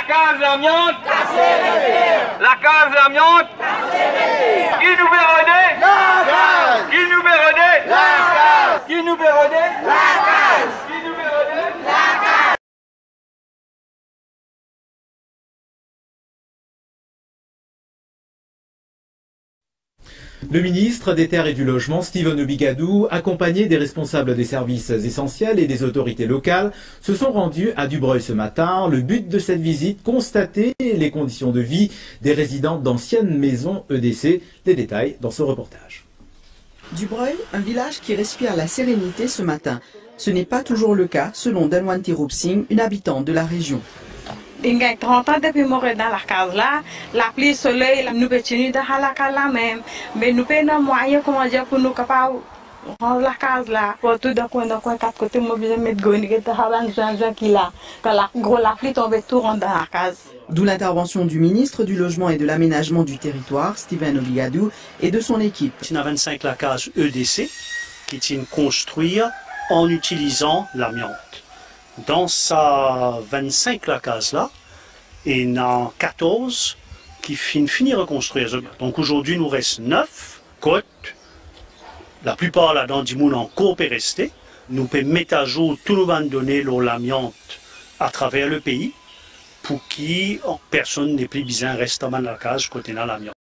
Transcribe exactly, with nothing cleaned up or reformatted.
case amiante. La case amiante. Qui nous fait rôder? La case. Qui nous fait rôder? La case. Qui nous fait rôder? La case. Qui nous fait rôder? La case. Le ministre des Terres et du Logement, Steven Obigadou, accompagné des responsables des services essentiels et des autorités locales, se sont rendus à Dubreuil ce matin. Le but de cette visite, constater les conditions de vie des résidents d'anciennes maisons E D C. Les détails dans ce reportage. Dubreuil, un village qui respire la sérénité ce matin. Ce n'est pas toujours le cas, selon Danwanti Roupsing, une habitante de la région. Il y a trente ans depuis mourir dans la case là, la pluie, le soleil, nous pouvons tenir dans la case là même. Mais nous avons moyen comment dire pour nous capables rendre la case là. Pour tout d'un coin, d'un coin, quatre côtés, nous devons mettre goni, que les gens qui là. Quand la gros la pluie tombe, tout rentre dans la case. D'où l'intervention du ministre du Logement et de l'Aménagement du Territoire, Steven Obigadou, et de son équipe. Il y a vingt-cinq la case E D C qui tient construire en utilisant l'amiante. Dans sa vingt-cinq la case là, il y en a quatorze qui finissent finir reconstruire. Donc aujourd'hui, nous reste neuf côtes. La plupart là-dedans, du monde encore peut rester. Nous pouvons mettre à jour tous nos bandes de données sur l'amiante à travers le pays pour que personne n'ait plus besoin de rester dans la case côté dans l'amiante.